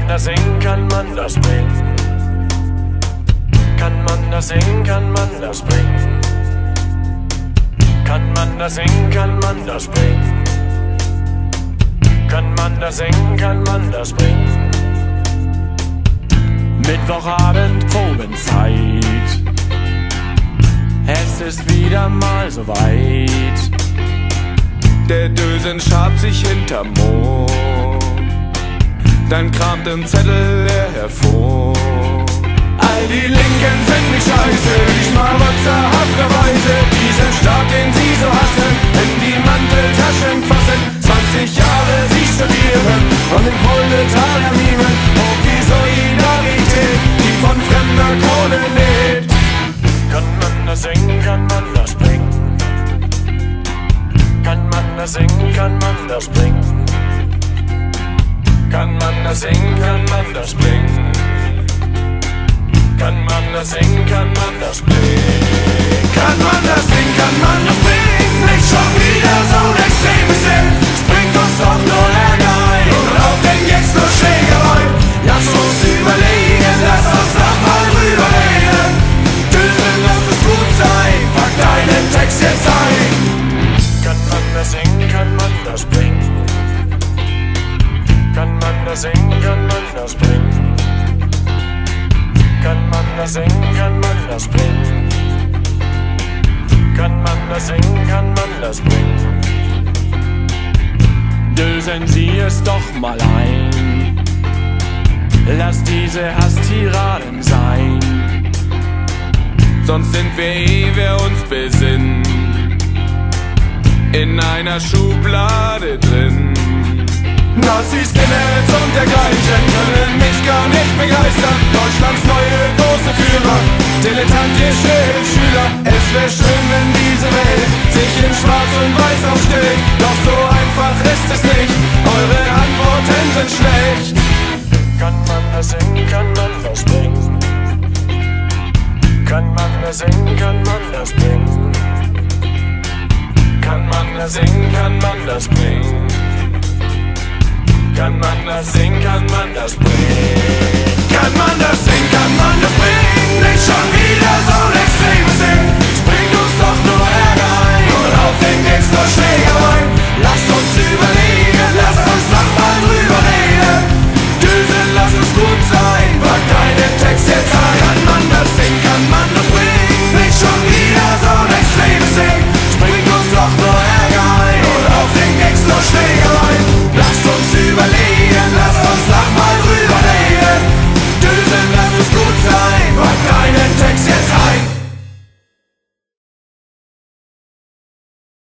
das singen, kann man das bringen? Kann man das singen, kann man das bringen? Kann man das singen, kann man das bringen? Kann man das singen, kann man das bringen? Mittwochabend Probenzeit, es ist wieder mal soweit. Der Dösen schabt sich hinterm Mond, dann kramt ein Zettel er hervor. All die Linken finden mich scheiße, die Schmarotzer hafterweise diesen Staat, den sie so hassen, in die Manteltaschen fassen. 20 Jahre sie studieren und den Proletarier mimen, hoch die Solidarität, die von fremder Kohle lebt. Kann man das singen, kann man das bringen? Kann man das singen, kann man das bringen? Kann man das singen, kann man das bringen? Kann man das singen, kann man das bringen? Kann man das singen, kann man das bringen? Nicht schon wieder so ein extremes Ding, es bringt uns doch nur Ärger ein und auf den Gags nur Schlägerei. Lass uns überlegen, lass uns doch mal drüber reden. Dösen, lass es gut sein, pack deinen Text jetzt ein. Kann man das singen, kann man das bringen? Kann man das singen, kann man das bringen? Kann man das singen, kann man das bringen? Kann man das singen, kann man das bringen? Dösen Sie es doch mal ein, lass diese Hasstiraden sein, sonst sind wir wer uns besinnen, in einer Schublade drin. Nazis, Skinheads und dergleichen können mich gar nicht begeistern. Deutschlands neue große Führer, dilettantische Schüler. Es wäre schön, wenn diese Welt sich in Schwarz und Weiß aufstellt. Doch so einfach ist es nicht, eure Antworten sind schlecht. Kann man das singen, kann man das bringen? Kann man das singen, kann man das bringen? Kann man das singen, kann man das bringen? Kann man das singen, kann man das bringen? Kann man das singen, kann man das bringen? Nicht schon wieder so